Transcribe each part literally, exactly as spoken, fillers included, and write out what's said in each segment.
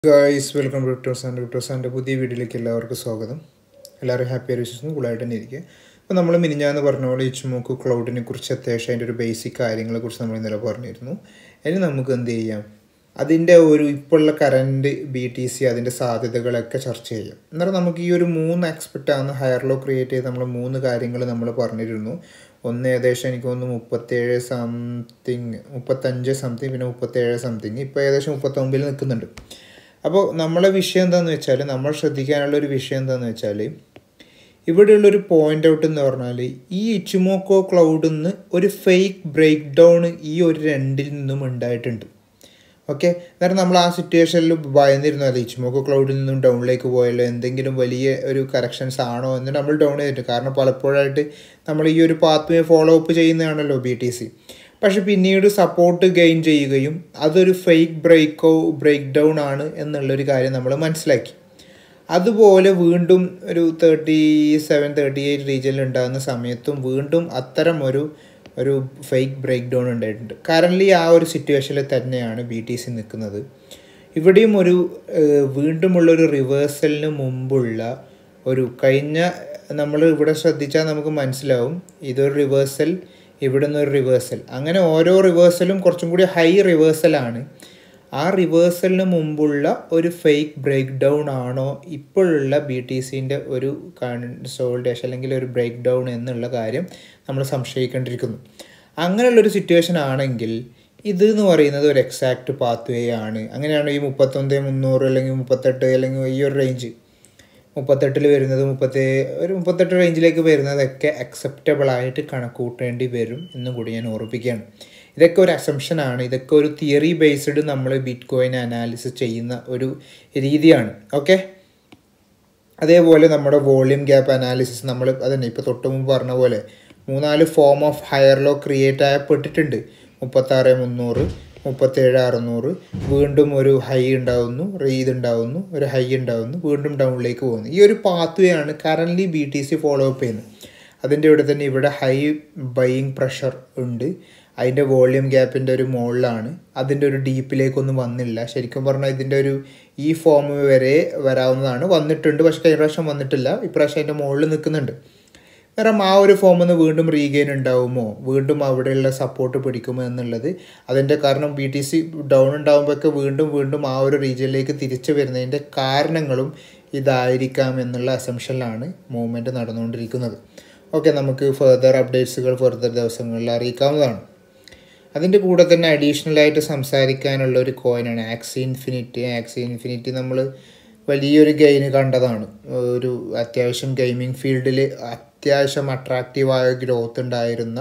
Guys welcome to toss and toss and പുതിയ വീഡിയോയിലേക്ക് എല്ലാവർക്കും സ്വാഗതം. എല്ലാവരും ഹാപ്പി ആയി വിശ്വസിക്കുന്നു, കൂളായിട്ട് തന്നെ ഇരിക്കുക. അപ്പോൾ നമ്മൾ മിനിഞ്ഞാന്ന് പറഞ്ഞ പോലെ ഇച്ചുമോക്ക് ക്ലൗഡിനെ കുറിച്ച് അത്യാവശ്യം അതിൻ്റെ ഒരു ബേസിക് കാര്യങ്ങളെക്കുറിച്ച് നമ്മൾ ഇന്നലെ പറഞ്ഞിരുന്നു. ഇനി നമുക്ക് എന്ത് ചെയ്യാം, അതിൻ്റെ ഒരു ഇപ്പോഴുള്ള കറൻറ്റ് ബി ടി സി അതിൻ്റെ സാധ്യതകളൊക്കെ ചർച്ച ചെയ്യാം. എന്നാലും നമുക്ക് ഈ ഒരു മൂന്ന് എക്സ്പെക്റ്റാണ് ഹയർ ലോ ക്രിയേറ്റ് ചെയ്ത് നമ്മൾ മൂന്ന് കാര്യങ്ങൾ നമ്മൾ പറഞ്ഞിരുന്നു. ഒന്ന് ഏകദേശം എനിക്ക് തോന്നുന്നു മുപ്പത്തേഴ് സംതിങ് മുപ്പത്തഞ്ച് സംതിങ് പിന്നെ മുപ്പത്തേഴ് സംതിങ് ഇപ്പോൾ ഏകദേശം മുപ്പത്തൊമ്പതിൽ നിൽക്കുന്നുണ്ട്. അപ്പോൾ നമ്മളെ വിഷയം എന്താണെന്ന് വെച്ചാൽ, നമ്മൾ ശ്രദ്ധിക്കാനുള്ളൊരു വിഷയം എന്താണെന്ന് വെച്ചാൽ, ഇവിടെയുള്ളൊരു പോയിൻ്റ് ഔട്ട് എന്ന് പറഞ്ഞാൽ ഈ ഇച്ചുമോക്കോ ക്ലൗഡിൽ നിന്ന് ഒരു ഫേക്ക് ബ്രേക്ക് ഡൗൺ ഈ ഒരു രണ്ടിൽ നിന്നും ഉണ്ടായിട്ടുണ്ട്. ഓക്കെ, കാരണം നമ്മൾ ആ സിറ്റുവേഷനിൽ ഭയന്നിരുന്നു, അത് ഇച്ചുമോക്കോ ക്ലൗഡിൽ നിന്നും ഡൗണിലേക്ക് പോയല്ലോ, എന്തെങ്കിലും വലിയ ഒരു കറക്ഷൻസ് ആണോ എന്ന് നമ്മൾ ഡൗൺ ചെയ്തിട്ടുണ്ട്. കാരണം പലപ്പോഴായിട്ട് നമ്മൾ ഈ ഒരു പാത്ത് വേ ഫോളോ അപ്പ് ചെയ്യുന്നതാണല്ലോ ബി ടി സി. പക്ഷെ പിന്നീട് സപ്പോർട്ട് ഗെയിൻ ചെയ്യുകയും അതൊരു ഫേക്ക് ബ്രേക്കോ ബ്രേക്ക് ഡൗൺ ആണ് എന്നുള്ളൊരു കാര്യം നമ്മൾ മനസ്സിലാക്കി. അതുപോലെ വീണ്ടും ഒരു തേർട്ടി സെവൻ തേർട്ടി എയ്റ്റ് റീജിയനിൽ ഉണ്ടാകുന്ന സമയത്തും വീണ്ടും അത്തരം ഒരു ഒരു ഫേക്ക് ബ്രേക്ക് ഡൗൺ ഉണ്ടായിട്ടുണ്ട്. കറൻ്റ്ലി ആ ഒരു സിറ്റുവേഷനിൽ തന്നെയാണ് ബി ടി സി നിൽക്കുന്നത്. ഇവിടെയും ഒരു വീണ്ടുമുള്ളൊരു റിവേഴ്സലിന് മുമ്പുള്ള ഒരു കഴിഞ്ഞ നമ്മൾ ഇവിടെ ശ്രദ്ധിച്ചാൽ നമുക്ക് മനസ്സിലാവും, ഇതൊരു റിവേഴ്സൽ, ഇവിടെ നിന്നൊരു റിവേഴ്സൽ, അങ്ങനെ ഓരോ റിവേഴ്സലും കുറച്ചും കൂടി ഹൈ റിവേഴ്സലാണ്. ആ റിവേഴ്സലിന് മുമ്പുള്ള ഒരു ഫേക്ക് ബ്രേക്ക് ഡൗൺ ആണോ ഇപ്പോഴുള്ള ബി ടി സിൻ്റെ ഒരു കൺസോൾട്ടേഷൻ അല്ലെങ്കിൽ ഒരു ബ്രേക്ക് ഡൗൺ എന്നുള്ള കാര്യം നമ്മൾ സംശയിക്കേണ്ടിയിരിക്കുന്നു. അങ്ങനെയുള്ളൊരു സിറ്റുവേഷൻ ആണെങ്കിൽ ഇത് എന്ന് പറയുന്നത് ഒരു എക്സാക്റ്റ് പാത്ത് വേ ആണ്. അങ്ങനെയാണ് ഈ മുപ്പത്തൊന്ന് മുന്നൂറ് അല്ലെങ്കിൽ മുപ്പത്തെട്ട് അല്ലെങ്കിൽ ഈ ഒരു റേഞ്ച് മുപ്പത്തെട്ടിൽ വരുന്നത് മുപ്പത്തി ഒരു മുപ്പത്തെട്ട് റേഞ്ചിലേക്ക് വരുന്നതൊക്കെ അക്സെപ്റ്റബിളായിട്ട് കണക്ക് കൂട്ടേണ്ടി വരും എന്നും കൂടി ഞാൻ ഓർമ്മിപ്പിക്കുകയാണ്. ഇതൊക്കെ ഒരു അസംഷനാണ്, ഇതൊക്കെ ഒരു തിയറി ബേസ്ഡ് നമ്മൾ ബിറ്റ് കോയിൻ അനാലിസിസ് ചെയ്യുന്ന ഒരു രീതിയാണ്. ഓക്കെ, അതേപോലെ നമ്മുടെ വോളിയം ഗ്യാപ്പ് അനാലിസിസ് നമ്മൾ അതന്നെ ഇപ്പോൾ തൊട്ട് മുമ്പ് പറഞ്ഞ പോലെ മൂന്നാല് form of higher low create ആയപ്പെട്ടിട്ടുണ്ട്. മുപ്പത്താറ് മുന്നൂറ് മുപ്പത്തേഴ് അറുന്നൂറ് വീണ്ടും ഒരു ഹൈ ഉണ്ടാവുന്നു, റീത് ഉണ്ടാവുന്നു, ഒരു ഹൈ ഉണ്ടാവുന്നു, വീണ്ടും ഡൗണിലേക്ക് പോകുന്നു. ഈ ഒരു പാത്ത് വേ ആണ് currently B T C follow up ചെയ്യുന്നത്. അതിൻ്റെ ഇവിടെ തന്നെ ഇവിടെ ഹൈ ബൈയിങ് പ്രഷർ ഉണ്ട്, അതിൻ്റെ വോളിയം ഗ്യാപ്പിൻ്റെ ഒരു മുകളിലാണ്, അതിൻ്റെ ഒരു ഡീപ്പിലേക്കൊന്നും വന്നില്ല. ശരിക്കും പറഞ്ഞാൽ ഇതിൻ്റെ ഒരു ഈ ഫോം വരെ വരാവുന്നതാണ്, വന്നിട്ടുണ്ട്, പക്ഷേ കഴിഞ്ഞ പ്രാവശ്യം വന്നിട്ടില്ല, ഇപ്രാവശ്യം അതിൻ്റെ മുകളിൽ നിൽക്കുന്നുണ്ട്. കാരണം ആ ഒരു ഫോമിൽ നിന്ന് വീണ്ടും റീഗെയിൻ ഉണ്ടാവുമോ, വീണ്ടും അവിടെയുള്ള സപ്പോർട്ട് പിടിക്കുമോ എന്നുള്ളത് അതിൻ്റെ കാരണം ബി ടി സി ഡൗൺ ഉണ്ടാകുമ്പോഴൊക്കെ വീണ്ടും വീണ്ടും ആ ഒരു റീജിയനിലേക്ക് തിരിച്ചു വരുന്നതിൻ്റെ കാരണങ്ങളും ഇതായിരിക്കാം എന്നുള്ള അസംഷനിലാണ് മൂവ്മെൻറ്റ് നടന്നുകൊണ്ടിരിക്കുന്നത്. ഓക്കെ, നമുക്ക് ഫർദർ അപ്ഡേറ്റ്സുകൾ ഫർദർ ദിവസങ്ങളിൽ അറിയിക്കാവുന്നതാണ്. അതിൻ്റെ കൂടെ തന്നെ അഡീഷണലായിട്ട് സംസാരിക്കാനുള്ള ഒരു കോയിനാണ് ആക്സി ഇൻഫിനിറ്റി. ആക്സി ഇൻഫിനിറ്റി നമ്മൾ വലിയൊരു ഗെയിന് കണ്ടതാണ്. ഒരു അത്യാവശ്യം ഗെയിമിംഗ് ഫീൽഡിൽ അത്യാവശ്യം അട്രാക്റ്റീവായ ഗ്രോത്ത് ഉണ്ടായിരുന്ന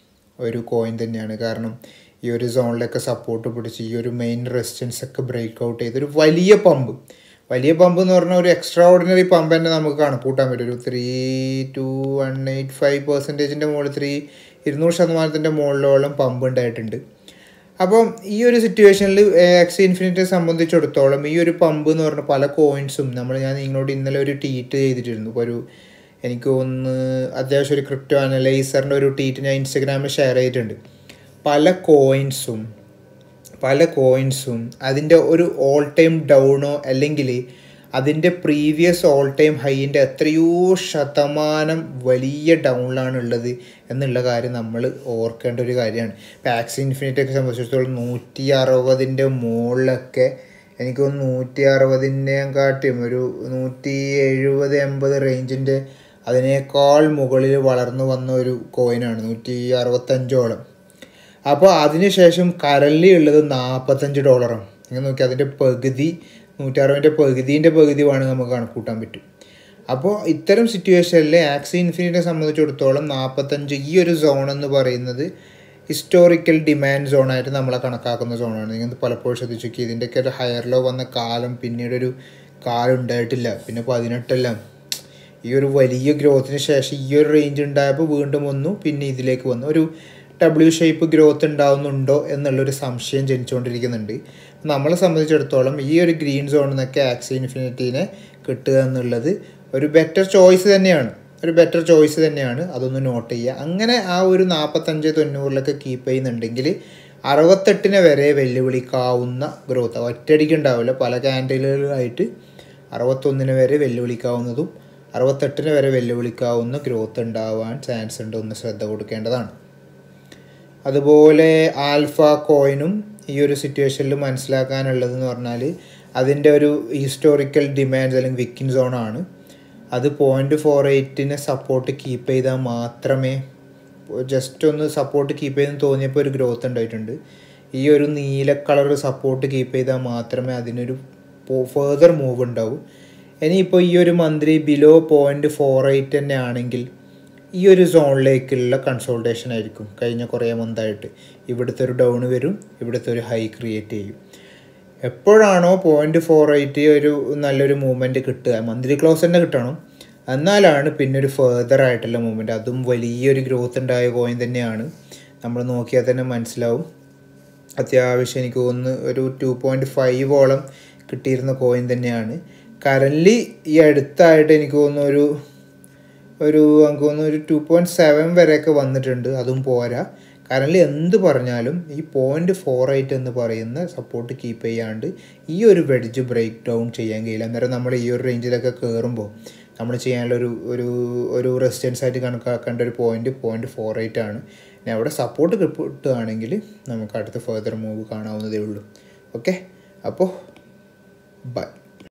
ഒരു കോയിൻ തന്നെയാണ്. കാരണം ഈ ഒരു സോണിലൊക്കെ സപ്പോർട്ട് പിടിച്ച് ഈ ഒരു മെയിൻ റെസിസ്റ്റൻസ് ഒക്കെ ബ്രേക്ക് ഔട്ട് ചെയ്തൊരു വലിയ പമ്പ് വലിയ പമ്പ് എന്ന് പറഞ്ഞാൽ ഒരു എക്സ്ട്രാ ഓർഡിനറി പമ്പ് തന്നെ നമുക്ക് കണക്കൂട്ടാൻ പറ്റും. ഒരു three two one eight five പെർസെൻറ്റേജിൻ്റെ മുകളിൽ ത്രീ ഇരുന്നൂറ് ശതമാനത്തിൻ്റെ മുകളിലോളം പമ്പ് ഉണ്ടായിട്ടുണ്ട്. അപ്പം ഈ ഒരു സിറ്റുവേഷനിൽ ആക്സി ഇൻഫിനിറ്റിയെ സംബന്ധിച്ചിടത്തോളം ഈ ഒരു പമ്പ് എന്ന് പറഞ്ഞ പല കോയിൻസും നമ്മൾ ഞാൻ നിങ്ങളോട് ഇന്നലെ ഒരു ട്വീറ്റ് ചെയ്തിട്ടിരുന്നു. ഇപ്പോൾ ഒരു എനിക്ക് ഒന്ന് അത്യാവശ്യം ഒരു ക്രിപ്റ്റോ അനലൈസറിൻ്റെ ഒരു ട്വീറ്റ് ഞാൻ ഇൻസ്റ്റഗ്രാമിൽ ഷെയർ ചെയ്തിട്ടുണ്ട്. പല കോയിൻസും പല കോയിൻസും അതിൻ്റെ ഒരു ഓൾ ടൈം ഡൗണോ അല്ലെങ്കിൽ അതിൻ്റെ പ്രീവിയസ് ഓൾ ടൈം ഹൈൻ്റെ എത്രയോ ശതമാനം വലിയ ഡൗണിലാണ് ഉള്ളത് എന്നുള്ള കാര്യം നമ്മൾ ഓർക്കേണ്ട ഒരു കാര്യമാണ്. ഇപ്പോൾ ആക്സി ഇൻഫിനിറ്റിയൊക്കെ സംബന്ധിച്ചിടത്തോളം നൂറ്റി അറുപതിൻ്റെ മുകളിലൊക്കെ എനിക്ക് തോന്നുന്നു നൂറ്റി അറുപതിൻ്റെ കാട്ടിയും ഒരു നൂറ്റി എഴുപത് എൺപത് റേഞ്ചിൻ്റെ അതിനേക്കാൾ മുകളിൽ വളർന്നു വന്ന ഒരു കോയിനാണ്, നൂറ്റി അറുപത്തഞ്ചോളം. അപ്പോൾ അതിനുശേഷം കറൻലി ഉള്ളത് നാൽപ്പത്തഞ്ച് ഡോളറാണ്. നിങ്ങൾ നോക്കി, അതിൻ്റെ പകുതി നൂറ്റി അറുപതിൻ്റെ പകുതിൻ്റെ പകുതി വേണമെങ്കിൽ നമുക്ക് കണക്കൂട്ടാൻ പറ്റും. അപ്പോൾ ഇത്തരം സിറ്റുവേഷനിൽ ആക്സി ഇൻഫിനിറ്റിയെ സംബന്ധിച്ചിടത്തോളം നാൽപ്പത്തഞ്ച് ഈ ഒരു സോൺ എന്ന് പറയുന്നത് ഹിസ്റ്റോറിക്കൽ ഡിമാൻഡ് സോണായിട്ട് നമ്മളെ കണക്കാക്കുന്ന സോണാണ്. നിങ്ങൾ പലപ്പോഴും ശ്രദ്ധിച്ചു നോക്കി, ഇതിൻ്റെയൊക്കെ ഒരു ഹയർ ലോ വന്ന കാലം പിന്നീടൊരു കാലം ഉണ്ടായിട്ടില്ല. പിന്നെ പതിനെട്ടെല്ലാം ഈ ഒരു വലിയ ഗ്രോത്തിന് ശേഷം ഈ ഒരു റേഞ്ച് ഉണ്ടായപ്പോൾ വീണ്ടും വന്നു, പിന്നെ ഇതിലേക്ക് വന്നു, ഒരു ഡബ്ല്യു ഷേപ്പ് ഗ്രോത്ത് ഉണ്ടാവുന്നുണ്ടോ എന്നുള്ളൊരു സംശയം ജനിച്ചുകൊണ്ടിരിക്കുന്നുണ്ട്. നമ്മളെ സംബന്ധിച്ചിടത്തോളം ഈ ഒരു ഗ്രീൻ സോണിൽ നിന്നൊക്കെ ആക്സി ഇൻഫിനിറ്റീനെ കിട്ടുക എന്നുള്ളത് ഒരു ബെറ്റർ ചോയ്സ് തന്നെയാണ് ഒരു ബെറ്റർ ചോയ്സ് തന്നെയാണ് അതൊന്ന് നോട്ട് ചെയ്യുക. അങ്ങനെ ആ ഒരു നാൽപ്പത്തഞ്ച് തൊണ്ണൂറിലൊക്കെ കീപ്പ് ചെയ്യുന്നുണ്ടെങ്കിൽ അറുപത്തെട്ടിന് വരെ വെല്ലുവിളിക്കാവുന്ന ഗ്രോത്ത്, ഒറ്റയടിക്ക് ഉണ്ടാവില്ല, പല ക്യാൻഡിലുകളായിട്ട് അറുപത്തൊന്നിന് വരെ വെല്ലുവിളിക്കാവുന്നതും അറുപത്തെട്ടിന് വരെ വെല്ലുവിളിക്കാവുന്ന ഗ്രോത്ത് ഉണ്ടാവാൻ ചാൻസ് ഉണ്ട്, ഒന്ന് ശ്രദ്ധ കൊടുക്കേണ്ടതാണ്. അതുപോലെ ആൽഫ കോയിനും ഈ ഒരു സിറ്റുവേഷനിൽ മനസ്സിലാക്കാനുള്ളതെന്ന് പറഞ്ഞാൽ അതിൻ്റെ ഒരു ഹിസ്റ്റോറിക്കൽ ഡിമാൻഡ്സ് അല്ലെങ്കിൽ വിക്കിൻ സോണാണ്. അത് പോയിൻറ്റ് ഫോർ എയ്റ്റിനെ സപ്പോർട്ട് കീപ്പ് ചെയ്താൽ മാത്രമേ, ജസ്റ്റ് ഒന്ന് സപ്പോർട്ട് കീപ്പ് ചെയ്തെന്ന് തോന്നിയപ്പോൾ ഒരു ഗ്രോത്ത് ഉണ്ടായിട്ടുണ്ട്. ഈ ഒരു നീല കളർ സപ്പോർട്ട് കീപ്പ് ചെയ്താൽ മാത്രമേ അതിനൊരു ഫേർദർ മൂവ് ഉണ്ടാവൂ. ഇനിയിപ്പോൾ ഈ ഒരു monthly below point four eight തന്നെ ആണെങ്കിൽ ഈ ഒരു സോണിലേക്കുള്ള കൺസോൾട്ടേഷൻ ആയിരിക്കും. കഴിഞ്ഞ കുറേ മന്തായിട്ട് ഇവിടുത്തെ ഒരു ഡൗൺ വരും, ഇവിടുത്തെ ഒരു ഹൈ ക്രിയേറ്റ് ചെയ്യും. എപ്പോഴാണോ പോയിൻറ്റ് ഫോർ എയ്റ്റ് ഒരു നല്ലൊരു മൂവ്മെൻറ്റ് കിട്ടുക, മന്ത്ലി ക്ലോസ് തന്നെ കിട്ടണം, എന്നാലാണ് പിന്നെ ഒരു ഫേർദർ ആയിട്ടുള്ള മൂവ്മെൻറ്റ്. അതും വലിയൊരു ഗ്രോത്ത് ഉണ്ടായ കോയിൻ തന്നെയാണ്, നമ്മൾ നോക്കിയാൽ തന്നെ മനസ്സിലാവും. അത്യാവശ്യം എനിക്ക് തോന്നുന്നു ഒരു ടു പോയിൻറ്റ് ഫൈവോളം കിട്ടിയിരുന്ന കോയിൻ തന്നെയാണ്. കറൻലി ഈ അടുത്തായിട്ട് എനിക്ക് തോന്നുന്നു ഒരു ഒരു എനിക്ക് തോന്നുന്നു ഒരു ടു പോയിൻറ്റ് സെവൻ വരെയൊക്കെ വന്നിട്ടുണ്ട്. അതും പോരാ, കറൻലി എന്ത് പറഞ്ഞാലും ഈ പോയിൻറ്റ് ഫോർ എയ്റ്റ് എന്ന് പറയുന്ന സപ്പോർട്ട് കീപ്പ് ചെയ്യാണ്ട് ഈ ഒരു വെഡ്ജ് ബ്രേക്ക് ഡൗൺ ചെയ്യാൻ കഴിയില്ല. അന്നേരം നമ്മൾ ഈ ഒരു റേഞ്ചിലൊക്കെ കയറുമ്പോൾ നമ്മൾ ചെയ്യാനുള്ള ഒരു ഒരു ഒരു റെസിസ്റ്റൻസ് ആയിട്ട് കണക്കാക്കേണ്ട ഒരു പോയിൻറ്റ് പോയിൻറ്റ് ഫോർ എയ്റ്റ് ആണ്. ഇനി അവിടെ സപ്പോർട്ട് കിട്ടുകയാണെങ്കിൽ നമുക്ക് അടുത്ത ഫർദർ മൂവ് കാണാവുന്നതേ ഉള്ളൂ. ഓക്കെ, അപ്പോൾ ബൈ.